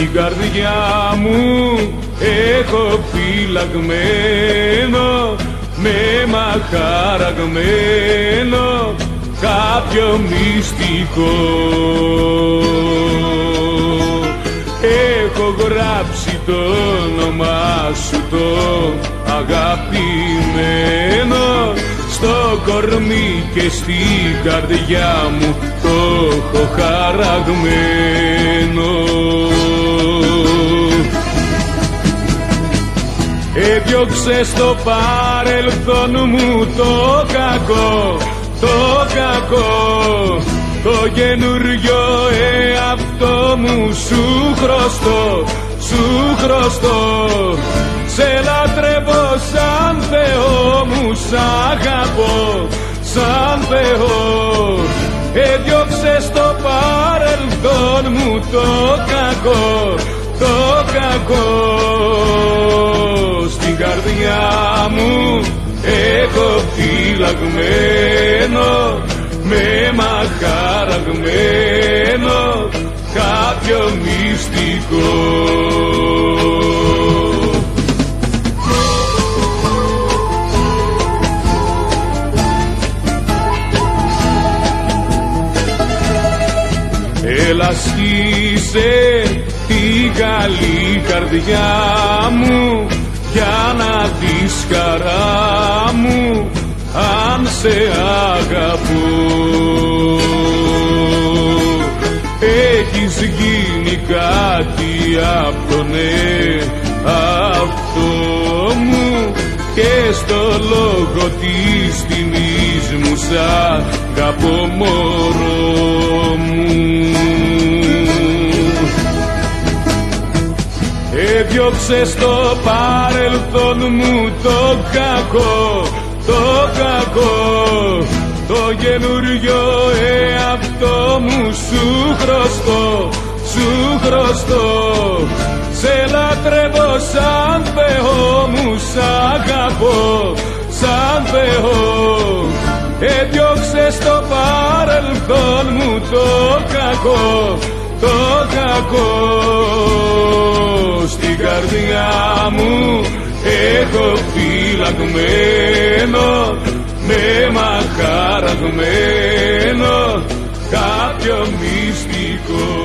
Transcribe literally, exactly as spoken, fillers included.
στην καρδιά μου έχω φυλαγμένο, με μαχαραγμένο κάποιο μυστικό. Έχω γράψει το όνομά σου το αγαπημένο στο κορμί και στην καρδιά μου το έχω χαραγμένο. Έδιωξε στο παρελθόν μου το κακό, το κακό, το καινούριο εαυτό μου σου χρωστώ, σου χρωστώ. Σε λατρεύω σαν Θεό μου, σ' αγαπώ σαν Θεό. Έδιωξε στο παρελθόν μου το κακό, το κακό. Στην καρδιά μου έχω φυλαγμένο, με μαχαραγμένο κάποιο μυστικό. Έλα σκίσε την καλή καρδιά μου για να δεις χαρά μου αν σε αγαπώ. Έχεις γίνει κάτι απ' τον εαυτό μου και στο λόγο της τιμής μου σ' αγαπώ μωρό μου. Έδιωξε στο παρελθόν μου το κακό, το κακό, το καινούριο εαυτό μου σου χρωστώ, σου χρωστώ. Σε λατρεύω σαν Θεό μου, σ' αγαπώ σαν Θεό. Έδιωξε στο παρελθόν μου το κακό, το κακό. Στην καρδιά μου έχω φυλαγμένο, με μαχαραγμένο κάποιο μυστικό.